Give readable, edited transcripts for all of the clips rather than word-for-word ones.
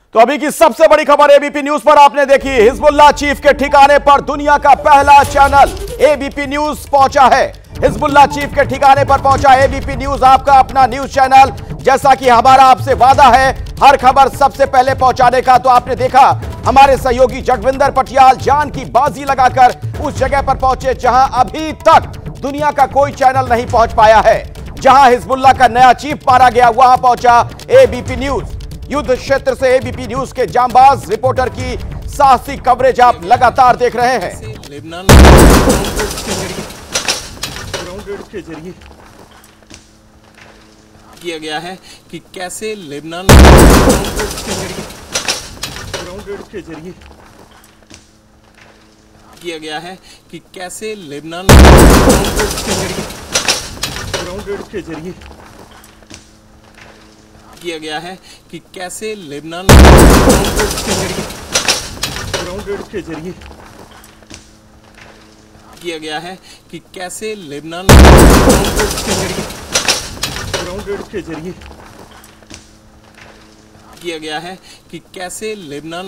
तो अभी की सबसे बड़ी खबर एबीपी न्यूज पर आपने देखी। हिजबुल्लाह चीफ के ठिकाने पर दुनिया का पहला चैनल एबीपी न्यूज पहुंचा है। हिजबुल्लाह चीफ के ठिकाने पर पहुंचा एबीपी न्यूज, आपका अपना न्यूज चैनल। जैसा कि हमारा आपसे वादा है हर खबर सबसे पहले पहुंचाने का, तो आपने देखा हमारे सहयोगी जगविंदर पटियाल जान की बाजी लगाकर उस जगह पर पहुंचे जहां अभी तक दुनिया का कोई चैनल नहीं पहुंच पाया है। जहां हिजबुल्लाह का नया चीफ मारा गया वहां पहुंचा एबीपी न्यूज। युद्ध क्षेत्र से एबीपी न्यूज के जांबाज रिपोर्टर की साहसी कवरेज आप लगातार देख रहे हैं। लेबनान के जरिए किया गया है कि कैसे लेबनान के जरिए किया गया है कि कैसे लेबनान के जरिए किया गया है कि कैसे लेबनान के जरिए किया गया है कि कैसे लेबनान के जरिए किया गया है कि कैसे लेबनान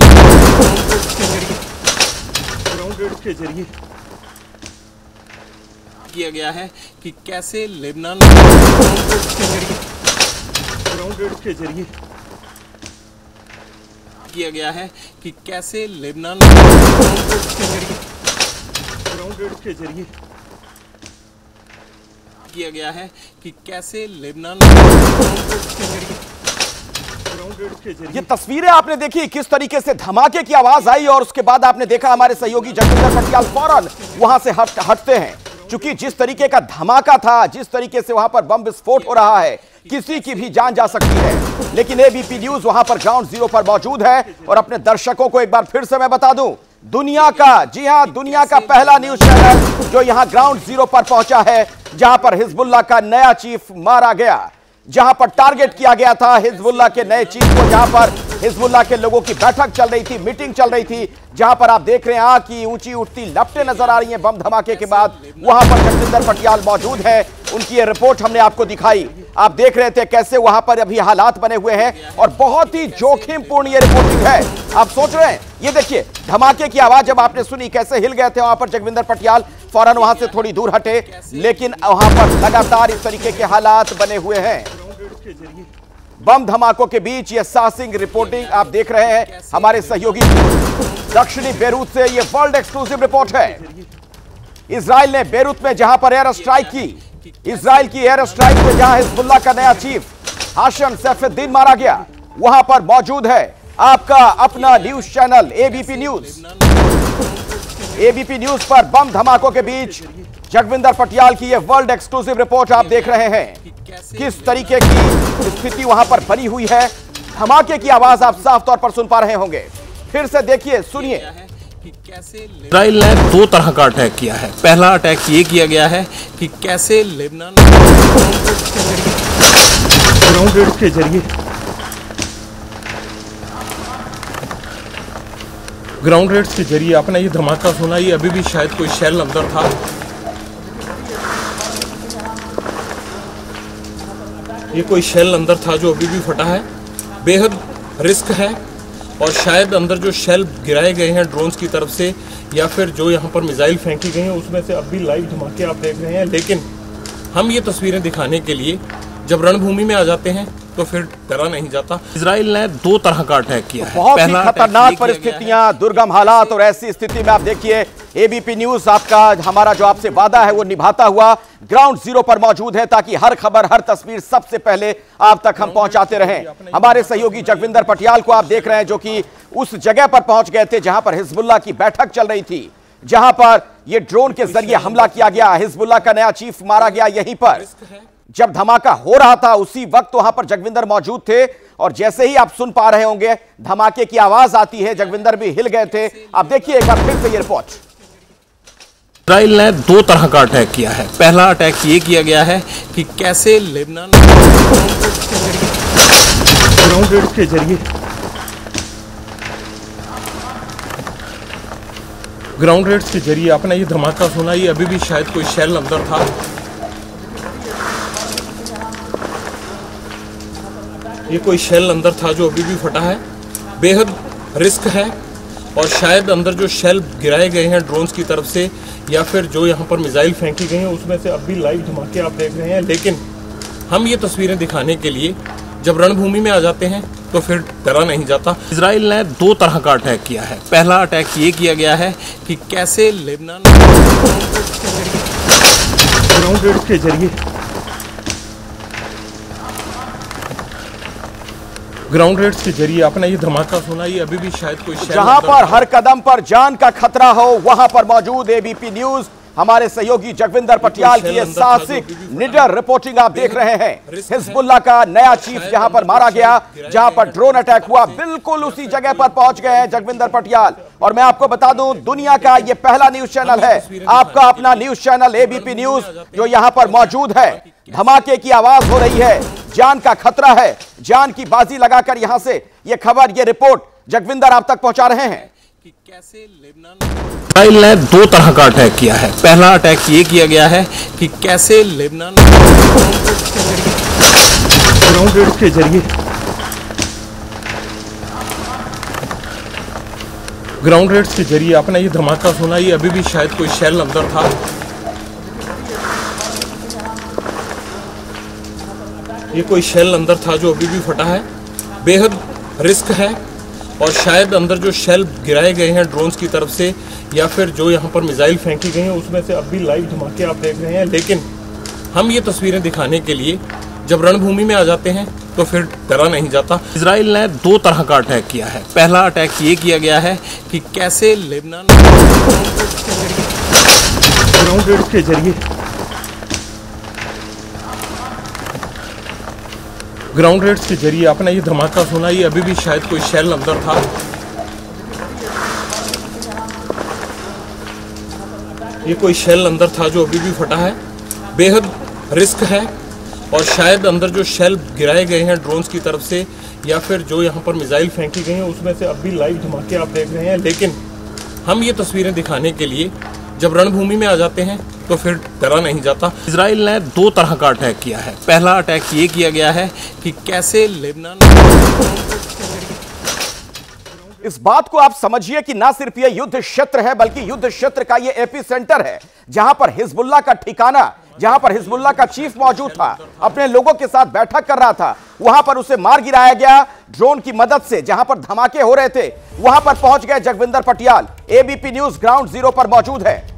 के जरिए किया गया है कि कैसे लेबनान के जरिए किया गया है कि कैसे लेबनान के जरिए किया गया है कि कैसे लेबनान के जरिए। ये तस्वीरें आपने देखी किस तरीके से धमाके की आवाज आई और उसके बाद आपने देखा हमारे सहयोगी जगविंदर पटियाल फौरन वहां से हटते हैं, क्योंकि जिस तरीके का धमाका था, जिस तरीके से वहां पर बम विस्फोट हो रहा है, किसी की भी जान जा सकती है। लेकिन एबीपी न्यूज वहां पर ग्राउंड जीरो पर मौजूद है और अपने दर्शकों को एक बार फिर से मैं बता दूं, दुनिया का, जी हां, दुनिया का पहला न्यूज चैनल जो यहां ग्राउंड जीरो पर पहुंचा है, जहां पर हिजबुल्लाह का नया चीफ मारा गया, जहां पर टारगेट किया गया था हिजबुल्लाह के नए चीफ को, जहां पर हिजबुल्लाह के लोगों की बैठक चल रही थी, मीटिंग चल रही थी, जहां पर आप देख रहे हैं आग की ऊंची उठती लपटें नजर आ रही हैं बम धमाके के बाद। वहां पर जगविंदर पटियाल मौजूद है, उनकी ये रिपोर्ट हमने आपको दिखाई। आप देख रहे थे कैसे वहां पर अभी हालात बने हुए हैं और बहुत ही जोखिमपूर्ण ये रिपोर्टिंग है। आप सोच रहे हैं, ये देखिए धमाके की आवाज जब आपने सुनी कैसे हिल गए थे वहां पर जगविंदर पटियाल, फौरन वहां से थोड़ी दूर हटे, लेकिन वहां पर लगातार इस तरीके के हालात बने हुए हैं। बम धमाकों के बीच ये साहसिक रिपोर्टिंग आप देख रहे हैं हमारे सहयोगी दक्षिणी बेरूत से। ये वर्ल्ड एक्सक्लूसिव रिपोर्ट है। इजराइल ने बेरूत में जहां पर एयर स्ट्राइक की, इजराइल की एयर स्ट्राइक में जहां हिजबुल्लाह का नया चीफ हाशिम सैफुद्दीन मारा गया, वहां पर मौजूद है आपका अपना news channel ABP news. ABP news पर बम धमाकों के बीच जगविंदर पटियाल की यह वर्ल्ड एक्सक्लूसिव रिपोर्ट आप देख रहे हैं। किस तरीके की स्थिति वहां पर बनी हुई है, धमाके की आवाज आप साफ तौर पर सुन पा रहे होंगे। फिर से देखिए, सुनिए। इजराइल ने दो तरह का अटैक किया है। पहला अटैक ये किया गया है कि कैसे लेबनान के जरिए ग्राउंड रेड्स के जरिए आपने ये धमाका सुना, ये अभी भी शायद कोई शेल अंदर था। ये कोई शेल अंदर था जो अभी भी फटा है। बेहद रिस्क है और शायद अंदर जो शेल गिराए गए हैं ड्रोन्स की तरफ से या फिर जो यहाँ पर मिसाइल फेंकी गई हैं उसमें से अब भी लाइव धमाके आप देख रहे हैं। लेकिन हम ये तस्वीरें दिखाने के लिए जब रणभूमि में आ जाते हैं तो फिर डरा नहीं जाता। इजराइल ने दो तरह का अटैक किया है। बहुत ही खतरनाक परिस्थितियां, दुर्गम हालात, और ऐसी स्थिति में आप देखिए एबीपी न्यूज आपका, हमारा जो आपसे वादा है वो निभाता हुआ ग्राउंड जीरो पर मौजूद है, ताकि हर खबर, हर तस्वीर सबसे पहले आप तक हम पहुंचाते रहें। हमारे सहयोगी जगविंदर पटियाल को आप देख रहे हैं जो कि उस जगह पर पहुंच गए थे जहां पर हिजबुल्लाह की बैठक चल रही थी, जहां पर यह ड्रोन के जरिए हमला किया गया, हिजबुल्लाह का नया चीफ मारा गया। यहीं पर जब धमाका हो रहा था उसी वक्त वहां पर जगविंदर मौजूद थे और जैसे ही आप सुन पा रहे होंगे धमाके की आवाज आती है, जगविंदर भी हिल गए थे। आप देखिए एक बार फिर से ये रिपोर्ट। इजराइल ने दो तरह का अटैक किया है। पहला अटैक ये किया गया है कि कैसे लेबनान के जरिए ग्राउंड रेड्स के जरिए आपने ये धमाका सुना, ये अभी भी शायद कोई शेल अंदर था। ये कोई शेल अंदर था जो अभी भी फटा है। बेहद रिस्क है और शायद अंदर जो शेल गिराए गए हैं ड्रोन्स की तरफ से या फिर जो यहाँ पर मिसाइल फेंकी गई हैं उसमें से अब भी लाइव धमाके आप देख रहे हैं। लेकिन हम ये तस्वीरें दिखाने के लिए जब रणभूमि में आ जाते हैं तो फिर डरा नहीं जाता। इजराइल ने 2 तरह का अटैक किया है। पहला अटैक ये किया गया है कि कैसे लेबनान ग्राउंड रेड्स के जरिए आपने ये धमाका सुना, ये अभी भी शायद कोई जहां पर हर कदम पर जान का खतरा हो वहां पर मौजूद एबीपी न्यूज हमारे सहयोगी जगविंदर पटियाल की ये साहसिक निडर रिपोर्टिंग आप देख रहे हैं। हिजबुल्लाह का नया चीफ जहां पर मारा गया, जहां पर ड्रोन अटैक हुआ, बिल्कुल उसी जगह पर पहुंच गए हैं जगविंदर पटियाल। और मैं आपको बता दूं, दुनिया का ये पहला न्यूज चैनल है, आपका अपना न्यूज चैनल एबीपी न्यूज, जो यहां पर मौजूद है। धमाके की आवाज हो रही है, जान का खतरा है, जान की बाजी लगाकर यहां से ये खबर, ये रिपोर्ट जगविंदर आप तक पहुंचा रहे हैं कि कैसे इजराइल ने 2 तरह का अटैक किया है। पहला अटैक ये किया गया है कि कैसे लेबनान ग्राउंड रेड्स के जरिए आपने ये धमाका सुना, ये अभी भी शायद कोई शेल अंदर था। ये कोई शेल अंदर था जो अभी भी फटा है। बेहद रिस्क है और शायद अंदर जो शेल गिराए गए हैं ड्रोन्स की तरफ से या फिर जो यहाँ पर मिसाइल फेंकी गई हैं उसमें से अब भी लाइव धमाके आप देख रहे हैं। लेकिन हम ये तस्वीरें दिखाने के लिए जब रणभूमि में आ जाते हैं तो फिर डरा नहीं जाता। इजराइल ने 2 तरह का अटैक किया है। पहला अटैक ये किया गया है कि कैसे लेबनान ग्राउंड रेड्स के जरिए आपने ये धमाका सुना, ये अभी भी शायद कोई शेल अंदर था। ये कोई शेल अंदर था जो अभी भी फटा है। बेहद रिस्क है और शायद अंदर जो शेल गिराए गए हैं ड्रोन्स की तरफ से या फिर जो यहाँ पर मिसाइल फेंकी गई हैं उसमें से अब भी लाइव धमाके आप देख रहे हैं। लेकिन हम ये तस्वीरें दिखाने के लिए जब रणभूमि में आ जाते हैं तो फिर डरा नहीं जाता। इजराइल ने 2 तरह का अटैक किया है। पहला अटैक ये किया गया है कि कैसे लेबनान इस बात को आप समझिए कि ना सिर्फ ये युद्ध क्षेत्र है बल्कि युद्ध क्षेत्र का ये एपी सेंटर है, जहां पर हिजबुल्लाह का ठिकाना, जहां पर हिजबुल्लाह का चीफ मौजूद था, अपने लोगों के साथ बैठक कर रहा था। वहां पर उसे मार गिराया गया ड्रोन की मदद से। जहां पर धमाके हो रहे थे वहां पर पहुंच गए Jagwinder Patial. ABP news ground zero पर मौजूद है।